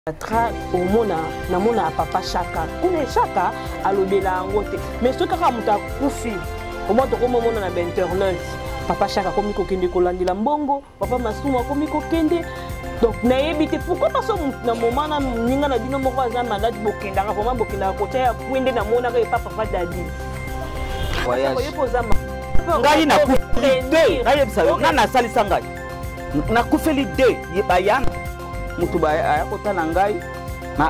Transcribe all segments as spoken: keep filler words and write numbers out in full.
Tra omona namona papa Chaka kuna Chaka alobela ngote mais ce kaka muta kufi omo to komo mona na internet papa Chaka komi ko kende ko landila mbongo papa Masuma komi ko kende donc na yebite pourquoi parce que na moment na ninga na bino moko aza malade bokenda ka vraiment bokenda ko tia kwende na mona ka papa papa dadi voyage ko yepoza ngai na kufeli de ngai yebisa na na salisa ngai na kufeli de yebayana mutu ba ayakotala ngai na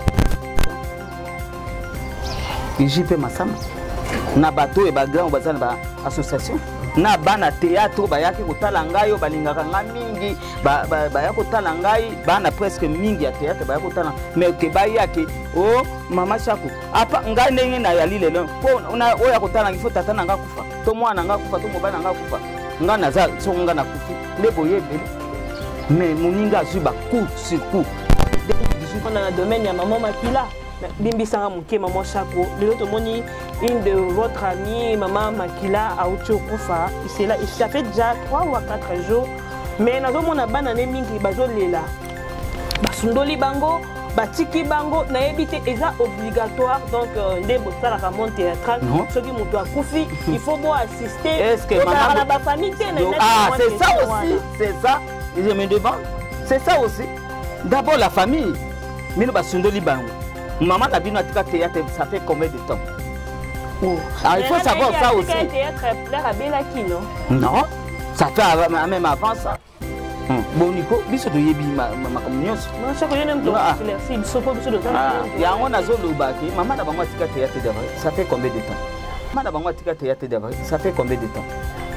J P Masamba na bato e ba grand bazana ba association na bana théâtre ba yaki kotala ngai ba lingaka nga mingi ba ba yakotala ngai bana presque mingi ya théâtre ba yakotala mais ke ba yaki oh mama Chako apa ngai ndenge na yali lelo po na oya kotala ngifo tata na nga kufa to mwana nga kufa to mobana nga kufa nga naza so nga na kufi lebo yebele mais moninga suba coup sur coup dans le domaine ya maman Makila bimbisanga muke maman Chako lelo to moni une de votre amie maman Makila a uchokufa c'est là ça fait déjà trois ou quatre jours mais nazo mona bana ne mingi bazolela basundoli bango batiki bango na yebite eza obligatoire donc nde bosala ka monte théâtral soki mutu akufi il faut bo assister est-ce que maman la ba famille ah c'est ça aussi c'est ça et je me demande c'est ça aussi d'abord la famille mino basundoli bango maman na bino atika théâtre ça fait combien de temps oh. Ah, il faut savoir ça aussi théâtre plaire à Belaki non non ça fait même avant ça bon Nico biso to yebi makambo nyonso non Chako yene mto merci biso po biso do ah yango nazo lobaki maman na bango atika théâtre d'abord ça fait combien de temps maman na bango atika théâtre d'abord ça fait combien de temps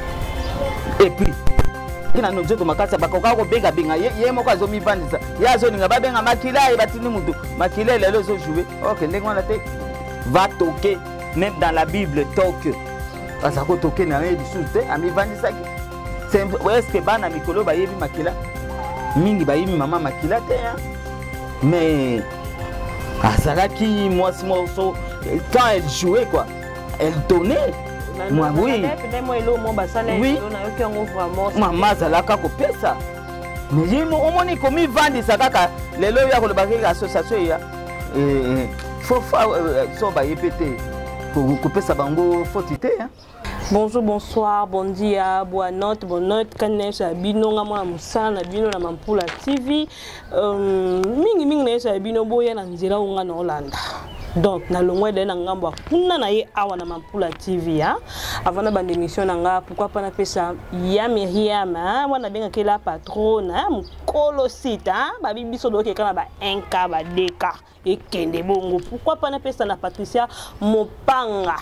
et puis kina nzoto makasa bakoka ko benga benga ye moko azomi vandisa ya zo ninga babenga Makila e batini mutu Makila lelo zo jouer OK ndenge wana te va toquer même dans la Bible toque asa ko toquer na yebi sute ami vandisa ki c'est est-ce que bana mikolo ba yebi Makila mingi ba yebi maman Makila te mais azalaki moi morceau quand elle jouait quoi elle donnait moi oui oui maman zalaka ko pesa mais yimo omoni komi vandisa kaka lelo ya ko lebaki association ya eh faut so ba yepete ko pesa bango fotité hein. Bonjour, bonsoir, bon dia, bonne note, bonne note. Kanesh abino ngama musana bino na Mampula T V. Euh mingi mingi na sa bino boya na nzela unga na Holanda. Donc na longwe de na ngambo kuna na ye awa na Mampula T V hein. Avant na bande émission na nga pourquoi pas na pesa ya Myriam hein, wana benga kela patrona mukolo sita ba bibiso doke kana ba un K ba deux K et kende bongo. Pourquoi pas na pesa na Patricia Mopanga.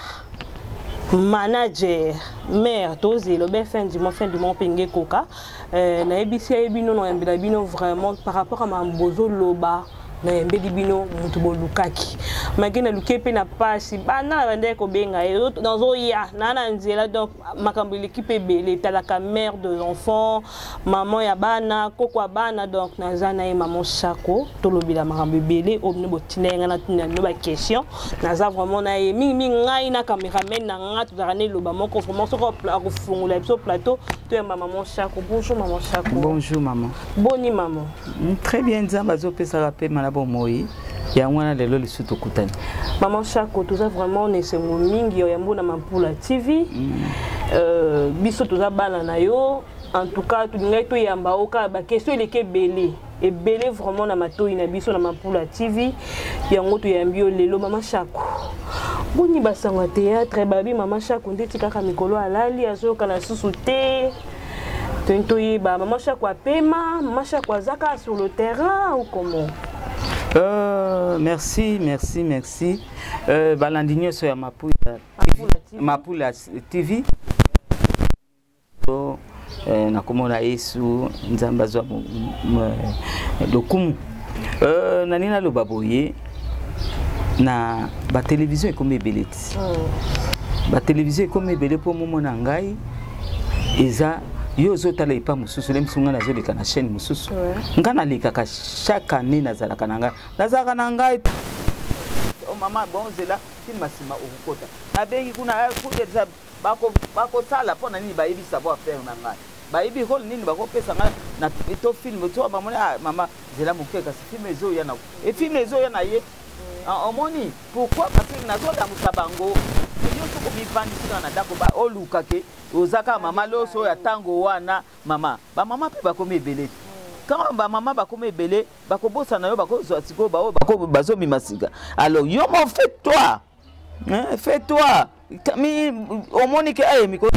Manager, mère, tosé, le bien fin du mois, fin du mois, pingé coca. Na ebisi ebino no yambila bino vraiment par rapport à ma bozo loba. Na yambeli bino mutubo lukaki. Magena lukepe na pasi. Bana bande ko benga et dans oya nana nzela donc makambo l'équipe belé talaka mère de l'enfant, maman ya bana, kokwa bana donc nazana et maman Chako tolobila makambo belé obne botinenga na tina no ba question. Naza vraiment na ye mingi mingi ngai na cameraman na nga tuzarane loba moko vraiment soko akufungula biso plateau to ya maman Chako. Bonjour maman Chako. Bonjour maman. Boni maman. Très bien nzamba zo pesa rapé malabo moi. Ya mwana lelo lisuto kutani. Maman Chako tuza vraiment ne se mingi ya mbona Mampula T V. Euh biso tuza bana na yo. En tout cas tu ngai to yamba oka ba question eleke belé. Et belé vraiment na matoi na biso na Mampula T V. Yango to yambio lelo maman Chako. Boni basanga théâtre babi maman Chako ndeti kaka mikolo alali azoka na susu te. Tento yeba maman Chako apema, maman Chako azaka sur le terrain ou comment? Euh, merci, merci, merci. Euh, Balandinho sur Mampula Mampula T V. So, na komona Yesu nzamba zwa dokumu. Euh, nanina lo baboye na ba télévision e comme beleti. Ba télévision e comme belé pour momo na ngai eza yo zotala ipa mususu le msunga nazo leka na chaîne mususu ngana leka ka chaque année nazala kananga nazaka na ngai o mama bonzela tin masima okukota na bengi kuna kudeza bako bako sala pona nini ba yebi savoir faire na ngai ba ibi rôle nini ba ko pesa nga na to film to ba mona mama zela moke kasi film ezo ya na et film ezo ya na ye en moni pourquoi parce que na zo da musabango yo to ko mi vandi na ndako ba oluka ke ozaka mama loso ya tango wana mama ba mama pe ba ko mebele quand ba mama ba ko mebele ba ko bosa na yo ba ko zo siko ba ba ko bazo mi masika alors yo mon fais toi hein fais toi mi au moni ke ay mi ko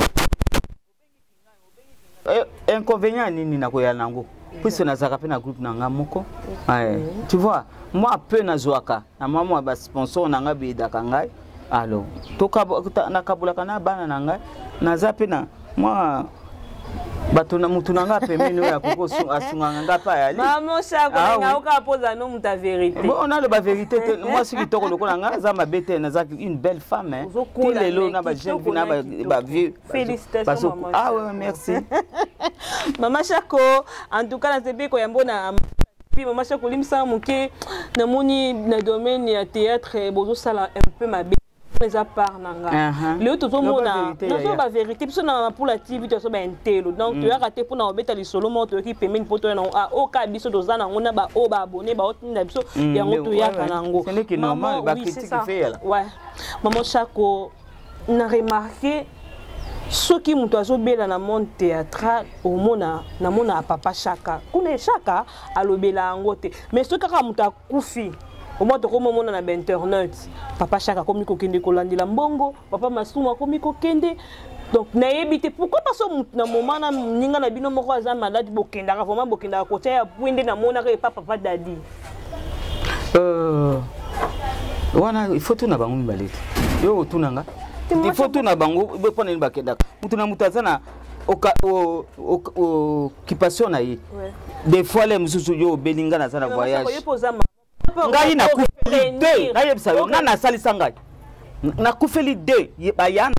inconvénient nini na ko ya nango puisque na zaka pe na groupe na ngamoko tu vois moi peu na zoaka na mama ba sponsor na nga be dakangai alors to na kabula kana bana na ngai na zape na moi bato na mutu na nga pemene ya koko asunga nga pa ya li maman chako nga uka poza no muta vérité bon on a le ba vérité moi si kitoko lokola nga za mabete na za une belle femme hein tous les lots na ba jeune na ba ba vieux félicitations maman ah ouais merci maman chako en tout cas na tepe ko yambona puis maman chako limsa muke na moni na domaine ya théâtre bozo sala un peu ma les apparts nanga le tout le monde non c'est pas vérité parce que pour la T V tu as ça intello donc tu as raté pour na obeta les solo moto qui permet pour toi na o ka biso dozana ngona ba o ba abonné ba otinda biso ya moto ya kanango c'est que normal ba critique fait là ouais maman chako na remarqué ce qui muto azobela na monde théâtral au mona na mona papa chaka kuna chaka alobela ngote mais ce kaka muto akufi au moins comme on a internet papa chaka comme ko kende ko landila mbongo papa masuma comme ko kende donc na yebite pourquoi parce que na moment na ninga na bino moko aza malade bokenda vraiment bokenda ko tia puinde na mona ka papa papa dadi euh wana il faut tout na bango mibale yo tout nanga il faut tout na bango be pona ni bakenda mutu na mutu azana o o occupation na ye des fois les mususu yo belinga na sana voyage ngai na kufeli deux ngai yebisa yo nga na salisa ngai na kufeli deux ba yana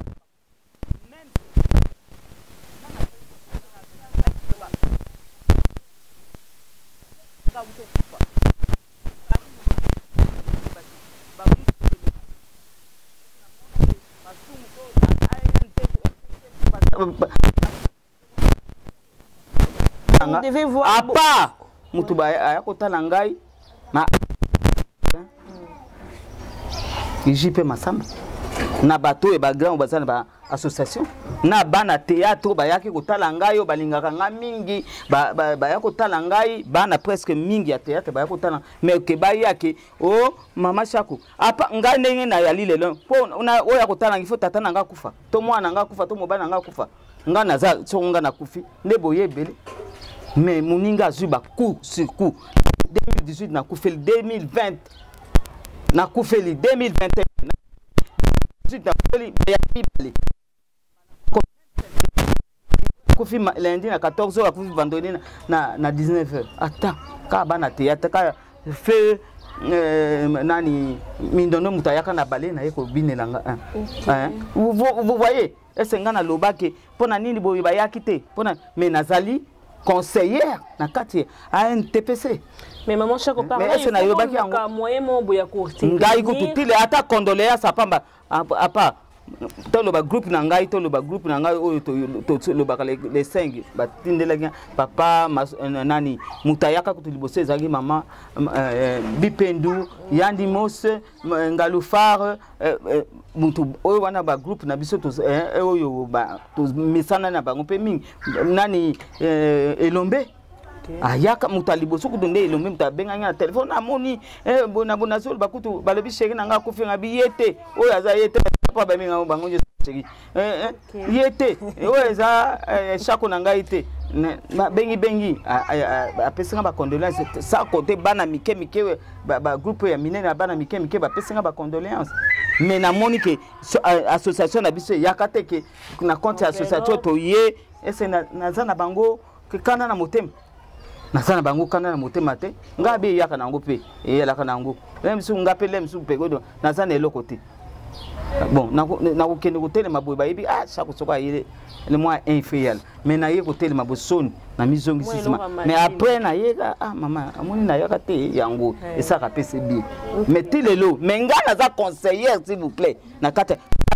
vous devez voir à part mutu ba ayakotala ngai ma J P Masamba na bato e ba grand bazana ba association na bana théâtre ba yaki kotala ngai yo balingaka nga mingi ba ba yako tala ngai bana presque mingi ya théâtre ba yako tala mais ke ba yaki oh mama chako apa ngai ndenge na yali lelo po na o yako tala ngifo tata na nga kufa to mwana nga kufa to mobana nga kufa nga na za so nga na kufi ne boye bele mais muninga zuba coup sur coup deux mille dix-huit na kufeli deux mille vingt na kufeli deux mille vingt et un na kufeli ya bibali kufi lundi na quatorze heures kufi vendredi na na dix-neuf heures attends ka bana théâtre ka fait nani mindono mutayaka na balé na yeko binelanga hein vous vous voyez est-ce ngana lobake pona nini boyi bayaki te pona mais nazali conseillère na kati à un T P C mais maman chako parle mais est-ce na yobaki yango moyen mo boya courtier ngai kututile ata condoléance apamba apa to le groupe na ngai to le groupe na ngai oyo to le ba les cinq ba tindela papa nani mutayaka kutulibose ezaki mama bipendu yandi mos ngalufar mutu oyo wana ba groupe na biso to oyo ba to misana na bango pe mingi nani elombe ayaka mutaliboso kudonde elombe mutabenga na telefone amoni eh bona bona sol bakutu balobi sheri nanga kufinga biyete oyo aza yete pa ba minga bango je sheri eh yete oyo eza chako nanga ite bengi bengi apesinga ba condoléances ça côté bana mike mike ba groupe ya minene bana mike mike ba pesinga ba condoléances mais na monique association na biso yakate ke na compte association to ye ese na zana bango ke kana na motema na sana bango kana na motema te ngabe yaka nango pe eyela kana nango lemsu ngape lemsu pe godo na sana eloko te bon na na ko kende ko tele maboy ba yibi ah chaque soka yele le moi infidèle mais na ye ko tele mabosoni na mizongi sisima mais après na ye ah mama amoni na yaka te yango et ça ka pese bi mais tilelo mais ngana za conseiller s'il vous plaît na kata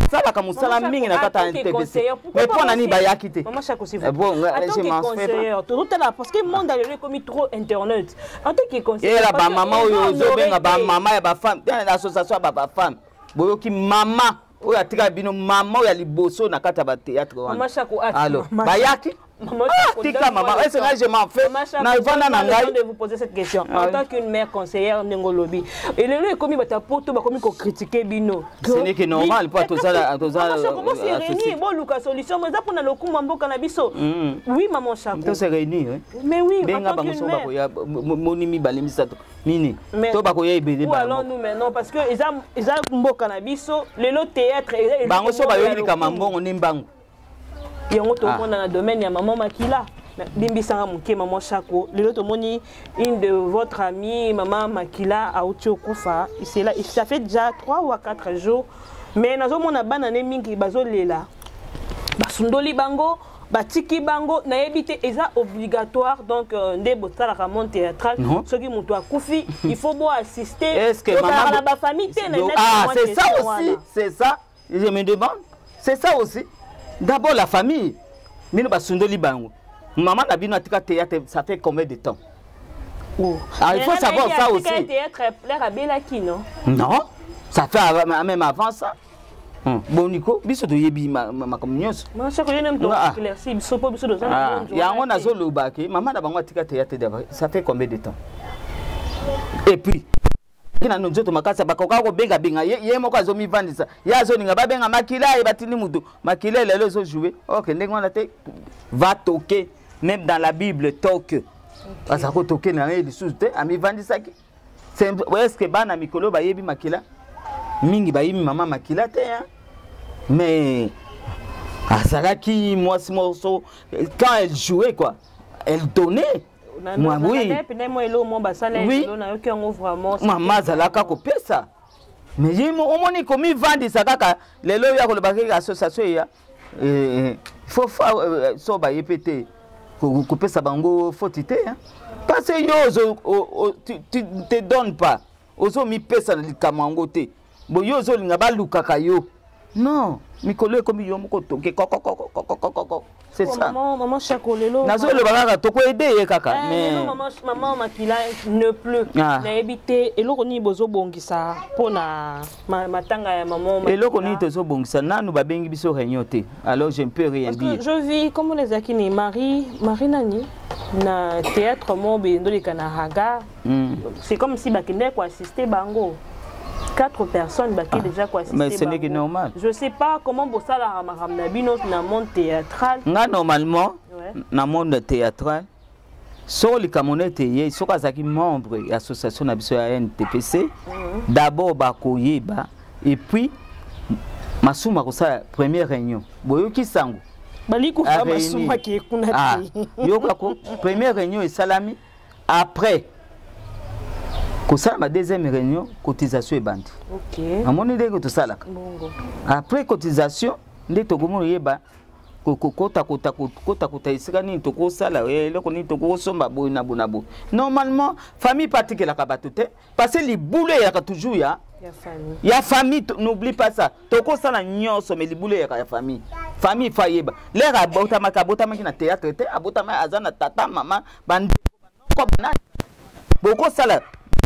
basalaka mosala mingi na kata ya N T P C mais mpo na nini bayaki te Maman Chaco, s'il vous bon plaît. En tant que conseillère, tout à l'heure, parce que le monde a commis trop internet. En tant que conseillère, et là maman oyo ozobenga ba mama ya ba femme dans l'association ba ba femme boyoki mama oyo atika bino mama oyo liboso na kata ba théâtre wana. Maman Chaco, alors bayaki tika maman est-ce que je m'en fais na ivana na ngai de vous poser cette question en tant qu'une mère conseillère Nengolobi et le lieu commis bata poto ba commis ko critiquer bino ce n'est que normal pas tout ça tout ça comment c'est réunir bon Lucas solution mais ça pour na lokumba mboka na biso oui maman Chaco tout c'est réunir mais oui benga bango so ba ko ya monimi balimisa to nini to ba ko ya ibele ba alors nous maintenant parce que ils a ils a mboka na biso le lo théâtre bango so ba yoli kama mbongo ni mbango yango to mona na domaine ya maman Makila bimbisanga muke maman Chaco lelo to moni une de votre amie maman Makila a uti okufa c'est là ça fait déjà trois ou quatre jours mais nazo mona bana ne mingi bazolela basundoli bango batiki bango na yebite eza obligatoire donc nde botala ka mon théâtral soki mutu akufi il faut bo assister est-ce que maman la ba famille te na ah c'est ça aussi c'est ça je me demande c'est ça aussi. D'abord la famille. Mino basundoli bango. Maman na bino atika théâtre ça fait combien de temps? Oh. Ah, il faut savoir ça aussi. Le théâtre plaire à Belaki non? Non, ça fait même avant ça. Bon Nico, biso to yebi ma ma communion. Moi chaque jour même to éclairci biso po biso do ça. Ya ngona zo lobaki, maman na bango atika théâtre d'abord. Ça fait combien de temps? Et puis kina nzoto makasa bakoka ko benga benga ye moko azomi vandisa ya zo ninga babenga Makila e batini mutu Makila lelo zo jouer OK ndenge wana te va toquer même dans la Bible toque asa ko toquer na ye lisusu te ami vandisa ki c'est est-ce que bana mikolo ba yebi Makila mingi ba yimi maman Makila te hein mais asala ki moi ce morceau quand elle jouait quoi elle donnait. Moi oui. Oui. Maman zalaka ko pesa. Mais yimo omoni komi vandi sakaka lelo ya ko lebaki association ya eh faut so ba yepete ko ko pesa bango fotité hein. Parce que yo tu te donnes pas. Ozo mi pesa na likamango te. Bo yo zo linga ba lukaka yo. Non, mikolo komi yo moko toke koko koko koko koko. C'est ça. Maman, maman Chaco lelo. Nazo le bagaka to ko aider kaka mais maman maman Makila ne pleut. Na ebité eloko ni bozo bongisa pona matanga ya maman Makila. Eloko ni tozo bongisa nanu ba bengi biso réunion te. Alors je ne peux rien dire. Je vis comme les akini Marie Marie nani na théâtre mombe ndoli kana haga. C'est comme si bakende ko assister bango. Quatre personnes bah, qui ah, déjà quoi. Mais ce n'est que normal. Je sais pas comment bossa la ramana bino na monde théâtral. Nga normalement na monde théâtral so li kamonete ye so kazaki membre de l'association na biso ya N T P C d'abord ba koyeba et puis masuma ko sa première réunion boyoki sango bali ko fa masuma ki kuna ah yoka ko première réunion et salami après ça ma deuxième réunion cotisation et bande. OK. Amoni ndenge to salaka. Bongo. Après cotisation ndé to gomo yeba ko kota kota kota kota isika ni to ko sala eloko ni to ko somba boy na bonabo. Normalement famille pratique la kabatote parce que les boulot ya toujours ya ya famille. Ya famille n'oublie pas ça. To ko sala nyonso mais les boulot ya famille. Famille fa yeba. Les abota makabota makina théâtre te abota ma azana tata maman bande ko bana. Boko sala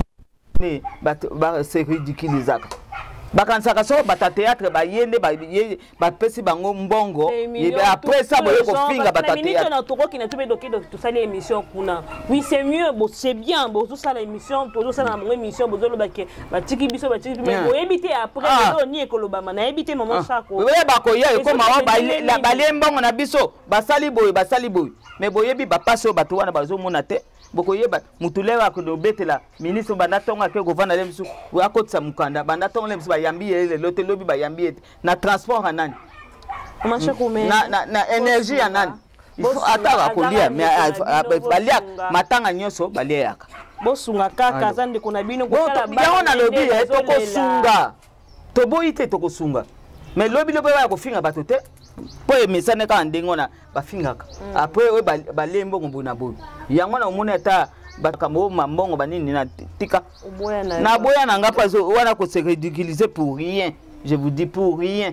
ba c'est ridiculisé bakansaka so bata théâtre ba yende ba ba pesi bango mbongo et après ça boye ko finga bata théâtre na toko ki na tube doki to sala émission kuna oui c'est mieux bon c'est bien bon tout ça la émission tout ça na mon émission bozo lo bake ba tiki biso ba tiki mais bo éviter après do ni ekoloba na éviter maman Chaco we ba ko ya ko ma ba la ba mbongo na biso ba sali boye ba sali boye mais boye bi ba passe o bato wana bazo mona te boko yeba mutulewa ko do betela ministre banda tonga ke govana lemsu wa kotsa mukanda banda tonga lemsu ba yambi le lote lobi ba yambi na transport anani na na na énergie anani il faut atara kolia mais balia matanga nyoso balia yaka bosunga kaka zande kuna bino ko kala ba yaona lobi to ko sunga to boite to ko sunga mais lobi lobi ba ko finga batote po emesane ka ndengona bafingaka après we balembo ngubuna bo yango na omona ta bakambo mambongo banini na tika na boya na ngapa zo wana ko se ridiculiser pour rien je vous dis pour rien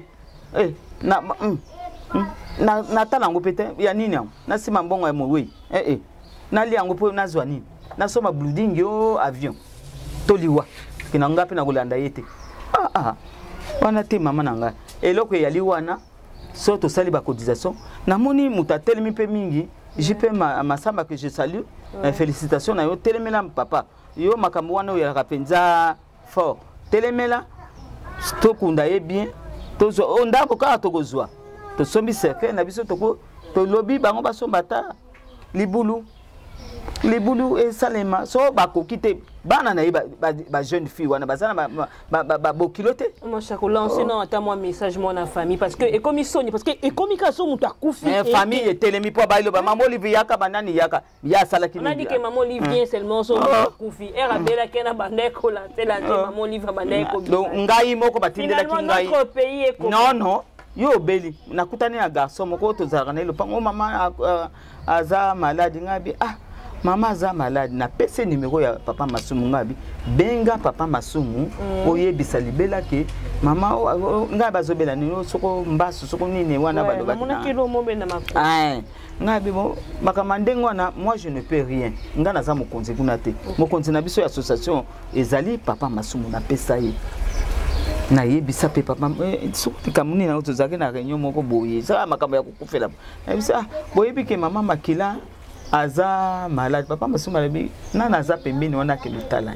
eh na na na tala ngo pete ya nini yango na sima mbongo ya mowe eh eh na li yango po na zwa nini na soma blooding yo avion toliwa kina ngapi na kolanda yete ah ah wana te mama nanga eloko ya li wana so to sali ba cotisation na moni mutateli mi pe mingi jipe ma masamba que je salue ouais. Félicitations na yo telemela papa yo makambo wana ya kapenza fort telemela to kunda ye bien to zo ndako ka to kozwa to sombi cercle na biso to ko to lobi bango basomba ta libulu libulu e salema so ba kokite bana na ba, ba, ba jeune fille wana bazana ba ba, ba, ba bokilote moi chaque lancer non attends moi message moi na famille parce que et comme ils sont parce que et comme ils sont muta kufi et famille et telemi po ba ilo ba maman Olivier yaka banani yaka ya sala ki on a dit que maman Olivier seulement so kufi era bela kena bandeko la c'est la maman Olivier bandeko donc ngai moko batindela ki ngai notre pays est non non yo beli nakutani ya garçon moko to zarana lo pango mama aza malade ngabi ah mama aza malade na pese numéro ya papa Masumu ngabi benga papa Masumu mm. Oyebisa libela ke mama ngabi bazobela nino soko mbasu soko nini wana ouais, baloba na kilo mombe na mako ah ngabi mo makamandenge wana moi je ne peux rien nga naza mokonzi kuna te mokonzi na biso ya association ezali papa Masumu na pesa ye na yebisa pe papa soko kamuni na otozaki na réunion moko boye ça makambo ya kokufela yebisa boyebi ke mama Makila aza malade papa Masumu alebi nana aza pembeni wana ke lutala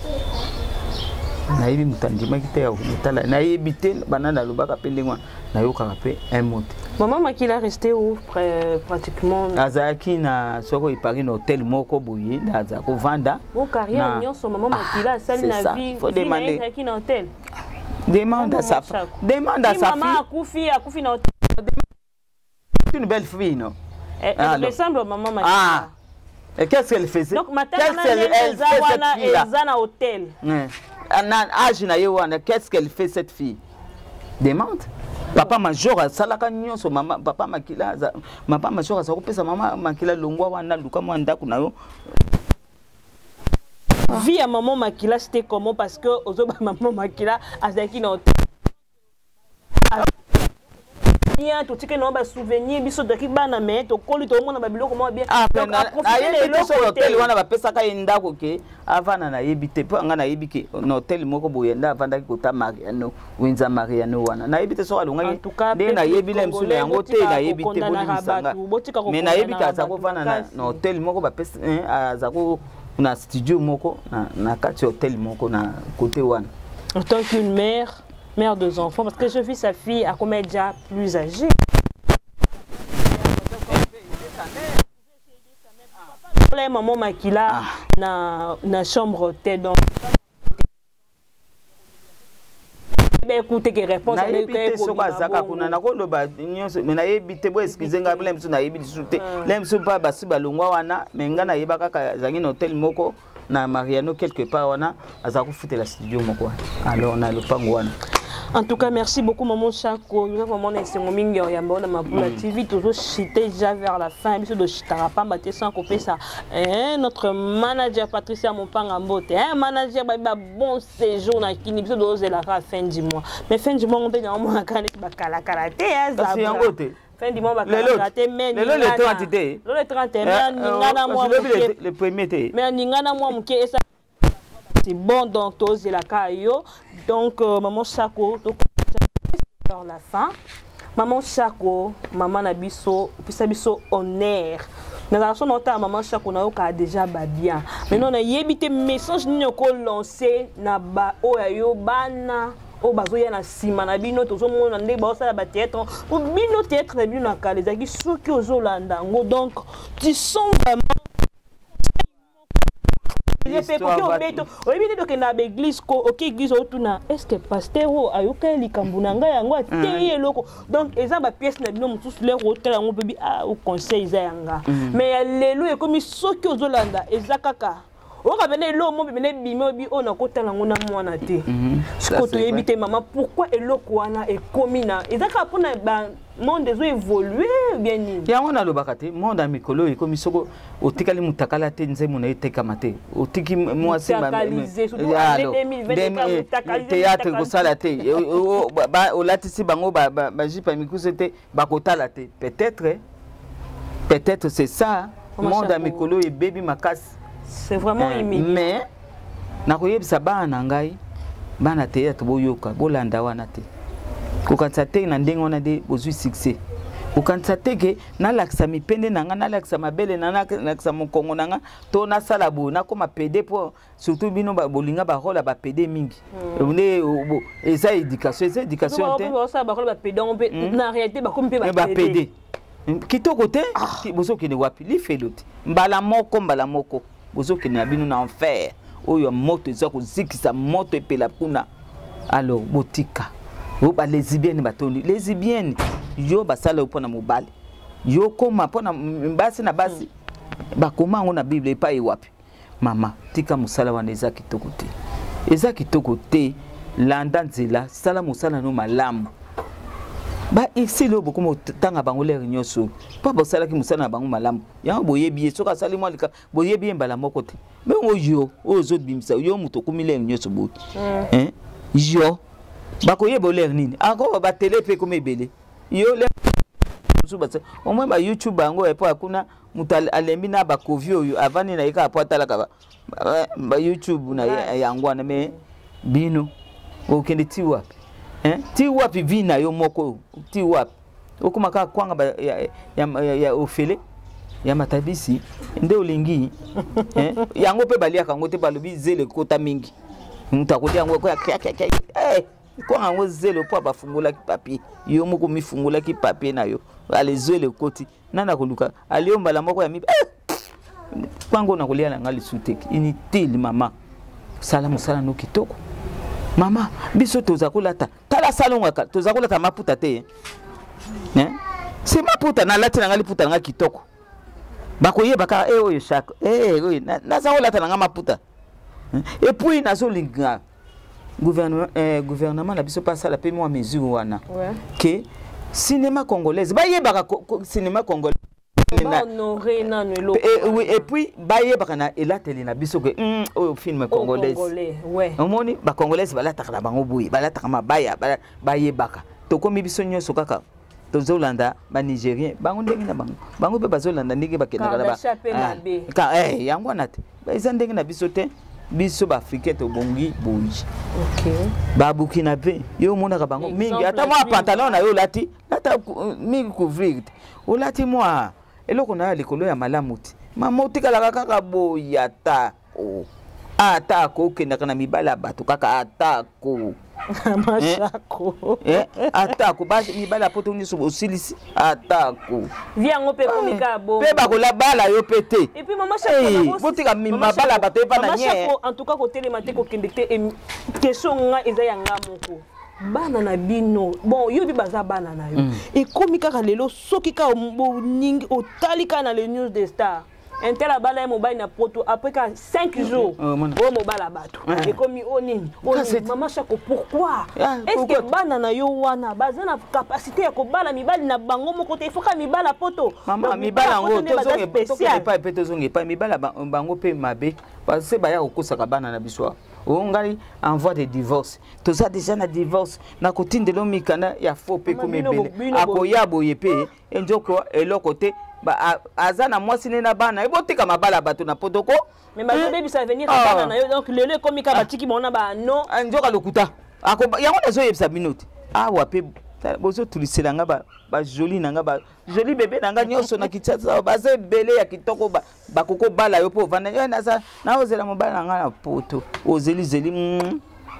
na yebi mutandima kite ya lutala na yebi te banana lobaka pendengwa na yoka pe un mot maman Makila resté où pratiquement azaki na soko ipari na hôtel moko boye aza ko vanda mon carrière nyonso maman Makila sali na vie faut demander qui na hôtel demande à sa fille demande à sa fille maman akufi akufi na hôtel une belle fille non. Elle ressemble à maman Makila. Ah. Et qu'est-ce qu'elle faisait? Donc qu'est-ce qu'elle faisait cette fille là? Hôtel. Qu'est-ce qu'elle fait cette fille? Demande. Papa major salaka nyonso mama papa Makila papa major azakopesa mama Makila longwa wana luka mwanda kuna yo. Vie à maman Makila c'était comment parce que ozoba maman Makila azaki na hôtel. Bien tout ce que nous ba souvenir biso de kibana mais to koli to mona ba biloko mo bien donc à profiter de l'hôtel hôtel wana ba pesa ka yenda ko ke avana na yebite po nga na yebike no hôtel moko boyenda avanda ki kota Mariano wenza Mariano wana na yebite so alunga de na yebile msule yango te na yebite bolisanga mais na yebika za ko vana na hôtel moko ba pesa za ko na studio moko na na kati hôtel moko na côté wana en tant qu'une mère mère deux enfants, parce que je vis sa fille à combien déjà plus âgée. Maman Makila na na chambre hôtel donc. Ben écoutez que réponse à l'écoute sur bazaka kuna na kondo ba nyonso mais na yebite bo excuse nga bela msu na yebite sute lemsu pa basi balongwa wana menga na yebaka ka zangi na hôtel moko na Mariano quelque part wana azaku fute la studio moko alors na le pango wana. En tout cas, merci beaucoup, Maman Chako. Nous avons mon instant mingi yamba na mapula T V toujours chité déjà vers la fin. Biso de chitarapa baté sans couper ça. Et notre manager Patricia Mompanga Mbote, un manager ba bon séjour na kini biso de la fin du mois. Mais fin du mois on peut na mo kana ba kala karaté ça. C'est en côté. Fin du mois ba kala karaté mais le le trente té. Le trente mais ningana moi le premier té. Mais ningana moi muke ça c'est bon donc tous la caillou donc euh, maman Chako donc vers la fin maman Chako maman Nabiso puis Sabiso honneur dans la son nota maman Chako na ka déjà ba bien mais non na yebité message ni ko lancer na ba oyo bana o bazoya na sima na bino tozo mona nde ba osala ba théâtre ou bino théâtre na bino na kaleza ki soki ozolanda ngo donc tu sens vraiment est-ce que pasteur ayoka likambunanga yango ateye loko donc eza ba pièce na bino mususu le hôtel yango bebi ah au conseil za yanga mais lelo e comme soki ozolanda eza kaka o ka bene lo mo bene bimo bi ona kota lango na mwana te ko to yebite maman pourquoi eloko wana e komina ezaka pona ba monde zo évoluer bien ni ya wana lo bakate monde amikolo e komi soko otikali mutakala te nze mona eteka mate otiki mwasi ma théâtre ko sala te o latisi bango ba ba jipa mikuse te bakotala te peut-être peut-être c'est ça monde amikolo e baby makas c'est vraiment immédiat mais nakoyebisa bana ngai bana théâtre boyoka bolanda wana te kokanisa te na ndenge wana de bozwi succès kokanisa te ke nalakisa mipende nanga nalakisa mabele nalakisa mokongo nanga to nasala boye nakoma pede po surtout bino bolinga barola bapede mingi nde eza éducation eza éducation te na réalité bakomi mpe bapede kitoko te bozokende wapi lifelo te mbala moko mbala moko bozokende na bino na enfer oyo moto eza kozikisa moto epela kuna alors botika o ba lesbienne batoni lesbienne yo basala pona mobali yo koma pona mbasi na basi bakoma ngo na bible epai wapi mama tika musala wana eza kitoko te eza kitoko te landa nzela sala musala no malamu ba ici lo bokomo tanga bango le nyoso pa bosala ki musala na bango malamu yango boyebi soka sali mo lika boyebi mbala moko te me oyo ozo bimisa yo muto kumile nyoso bo hein yo bakoyeba oler nini ako ba télé pe comme ebele yo le subasa au moins ba YouTube bango epo akuna mutal alembi na ba kovi oyo avani na ika apotala ka ba YouTube na yango na me bino okende ti wapi hein ti wapi vina yo moko ti wapi okuma ka kwanga ba ya ya, ya ofele ya matabisi nde olingi hein yango pe balia kango te balobi zele kota mingi mutakodia yango ko ya eh ko ango zelo po bafungula ki papier yo moko mifungula ki papier na yo alezo le koti nana koluka aliomba la moko ya mi kwango na kolia na ngali suteki inutile mama sala musala no kitoko mama biso tozakolata tala salonga tozakolata maputa te hein c'est maputa na lati na ngali puta nga kitoko bakoye baka eh oyo shaka eh oyo na zakolata na nga maputa et puis nazo linga gouvernement euh, gouvernement la biso pas la paie moi mesure wana ouais. Que cinéma congolais ba yebaka cinéma congolais na honorer na no et oui et puis ba yebaka na elateli na biso que au film congolais ouais omoni ba congolais ba la takala bango boyi ba la takama baya ba yebaka to komi biso nyoso kaka to zolanda ba nigérien bango ndenge na bango bango pe bazolanda ndenge bakenda kala ba ka eh yango na te ba izandenge na biso te biso ba africain to bongi boyi OK ba Burkina Faso yo mona ka bango mingi ata moi pantalon na yo lati lata mingi couvrir o lati moi eloko na likolo ya malamu ti mama utikala kaka boyi ata o ata ko kenda kana mibala bato kaka ata ko mashako eh ata ko ba mibala poto ni so osilisi ata ko viango pe komika bo pe ba ko la bala yo pété et puis maman chako botika mibala bato pa na nye chako en tout cas ko télématé ko kendete question nga eza yanga moko bana na bino bon yo bi baza bana na yo et komika ka lelo soki ka ningi otalika na le news des stars un tel abala mobile na poto après cinq jours au mobile abato et comme onini maman chako pourquoi est-ce que bana na yo wana baza na capacité ya ko bala mibali na bango moko te foka mibala poto maman mibala ngo tozonge spécial pas pe tozonge pas mibala bango pe mabe parce que ba ya kokosaka bana na biswa ongali en voie de divorce toza déjà na divorce na kotindelo mikana ya faux pe comme bele akoya boye pe enjoko eloko te ba azana mwasi na bana ebotika mabala bato na potoko mais ba bébé ça venir bana na yo donc lelo komika batiki bona ba non njoka lokuta ako yango nazo yebisa minute awa pe bozo tulisela nga ba ba joli nanga ba joli bébé nanga nyoso na kitsa ba ze bele ya kitoko ba bakoko bala yo po vanda yo na sa na ozela mobala nanga na poto ozeli zeli mm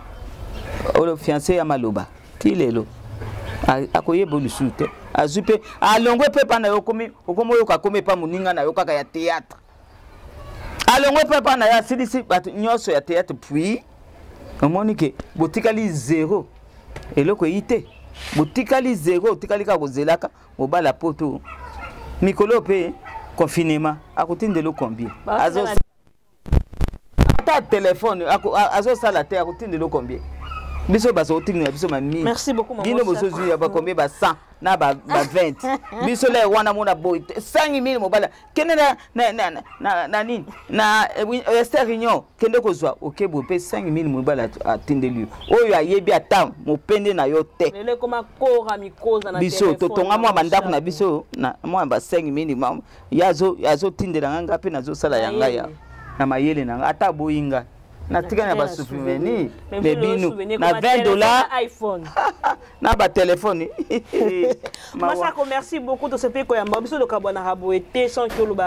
o fiancé ya maloba tilelo akoyeba lusute azupe alongwe pe pana yo komi okomo yo kakome pa muninga na yo kaka ya théâtre alongwe pe pana ya silisi bat nyoso ya théâtre puis omoni ke botikali zéro eloko yite botikali zéro tikali ka kozelaka mobala poto mikolo pe confinement akotindelo combien azo ata téléphone azosala te akotindela combien biso bazotindela biso ma mille. Merci beaucoup maman. Bino bozozu ya ba combien ba cent na ba vingt. Biso le wana mona boy cinq mille mobala kende na na na na na nini na Esther Réunion kende kozwa okebo pe cinq mille mobala atindeli oyo ayebi ata mopende na yo te lele koma kora mikoza na biso totonga mwa bandako na biso na mwa ba cinq mille yazo yazo tindela nga pe nazo sala yanga ya na mayele na ata boyinga natika na ba souvenir bebino na vingt dollars iPhone na ba téléphone. Masako merci beaucoup de ce pays ko yamba biso loka bwana rabo été sans que lo ba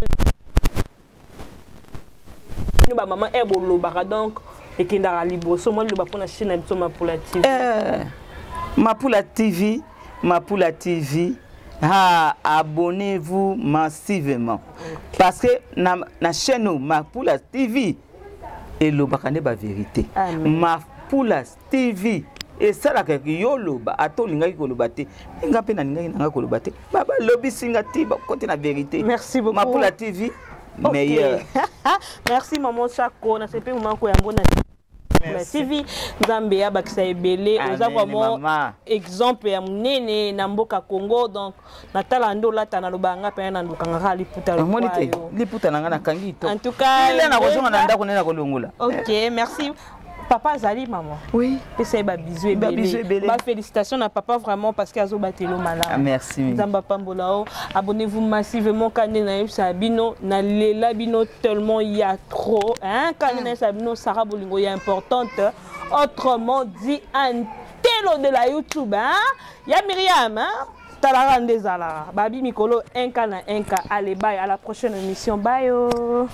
nous ba maman ebo lo ba donc et kindara liboso moi lo ba pona chaîne biso Mapula T V. Eh Mapula T V, Mapula T V. Ah, abonnez-vous massivement parce que na na chaîne Mapula T V et le bakane ba vérité. Mapula T V et ça la que yoloba atolinga koloba te nga pe na ninga nga koloba te baba lobi singa ti ba côté na vérité. Merci beaucoup Mapula T V meilleur. Merci maman Chako na sepe maman ko yambona la T V Zambia bakisa ebele oza vraiment exemple ya munene na mboka Congo donc natala ndo lata na lobanga pe na ndukanga ga liputa lo kwa liputa nanga na kangi to en tout cas ile na kozonga na ndako nena kolongola. OK merci papa Zali maman. Oui. C'est ba bisou et bébé. Ba félicitations à papa vraiment parce qu'il a zo batelo malade. Merci. Nzamba pambolao. Abonnez-vous massivement kané na yeb sabino na lela bino tellement il y a trop hein kané na sabino Sarah Bolingo est importante autrement dit un telo de la YouTube hein. Ya Myriam hein. Talara ndezala. Babi Mikolo un kana un ka allez bye à la prochaine émission bye.